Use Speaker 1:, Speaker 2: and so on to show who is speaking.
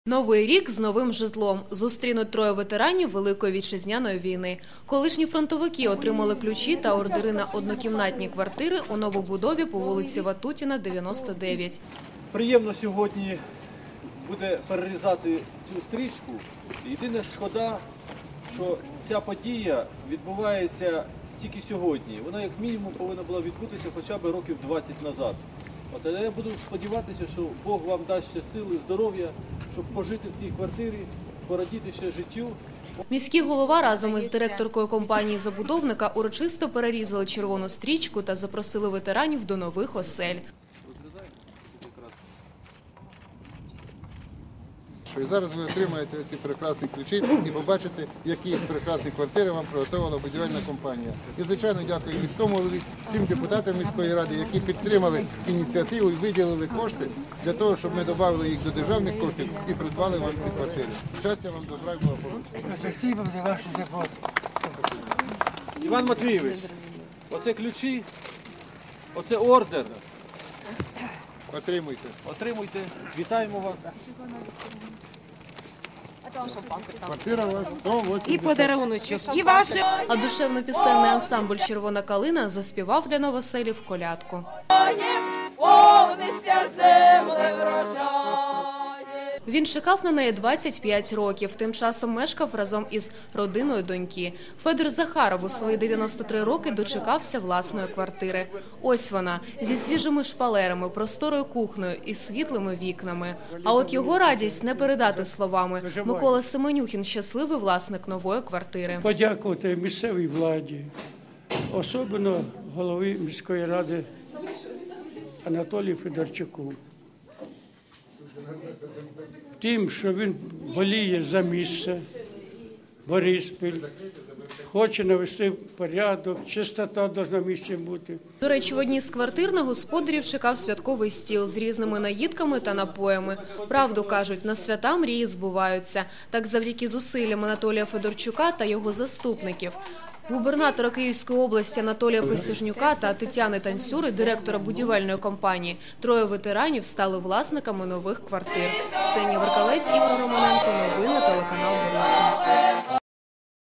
Speaker 1: Новий рік з новим житлом. Зустрінуть троє ветеранів Великої Вітчизняної війни. Колишні фронтовики отримали ключі та ордери на однокімнатні квартири у новобудові по вулиці Ватутіна, 99.
Speaker 2: Приємно сьогодні буде перерізати цю стрічку. Єдине шкода, що ця подія відбувається тільки сьогодні. Вона як мінімум повинна була відбутися хоча б років 20 назад. Але я буду сподіватися, що Бог вам дасть ще сили, здоров'я, щоб пожити в цій квартирі, порадіти ще життю.
Speaker 1: Міський голова разом із директоркою компанії-забудовника урочисто перерізали червону стрічку та запросили ветеранів до нових осель.
Speaker 3: І зараз ви отримаєте ці прекрасні ключі і побачите, які прекрасні квартири вам приготовила будівельна компанія. І, звичайно, дякую міському голові, всім депутатам міської ради, які підтримали ініціативу і виділили кошти для того, щоб ми додали їх до державних коштів і придбали вам ці квартири. Щастя вам, добра і благополуччя.
Speaker 4: Спасибо за вашу заботу.
Speaker 2: Іван Матвійович, оце ключі, оце ордер.
Speaker 3: Отримуйте.
Speaker 2: Отримуйте. Вітаємо вас.
Speaker 3: Квартира у вас 180.
Speaker 5: І подаруночок, і ваше.
Speaker 1: А душевно-пісенний ансамбль «Червона калина» заспівав для новоселів колядку.
Speaker 6: Повнися земле врожай.
Speaker 1: Він чекав на неї 25 років, тим часом мешкав разом із родиною доньки. Федор Захаров у свої 93 роки дочекався власної квартири. Ось вона, зі свіжими шпалерами, просторою кухнею і світлими вікнами. А от його радість не передати словами. Микола Семенюхін – щасливий власник нової квартири.
Speaker 4: Подякувати місцевій владі, особливо голові міської ради Анатолію Федорчуку. Тим, що він боліє за місце, Бориспіль, хоче навести порядок, чистота повинна в місті бути.
Speaker 1: До речі, в одній з квартир на господарів чекав святковий стіл з різними наїдками та напоями. Правду кажуть, на свята мрії збуваються. Так завдяки зусиллям Анатолія Федорчука та його заступників. Губернатора Київської області Анатолія Присяжнюка та Тетяни Танцюри, директора будівельної компанії, троє ветеранів стали власниками нових квартир. Ксенія Веркалець, Ігор Романенко, новини, телеканал Бориспіль.